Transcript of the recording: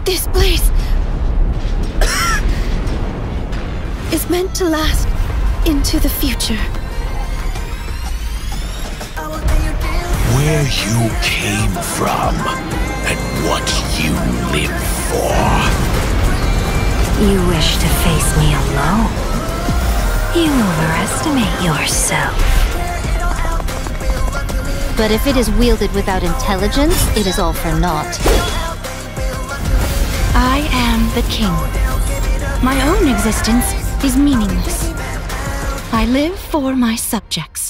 This place is meant to last into the future. Where you came from and what you live for. You wish to face me alone? You overestimate yourself. But if it is wielded without intelligence, it is all for naught. I am the king. My own existence is meaningless. I live for my subjects.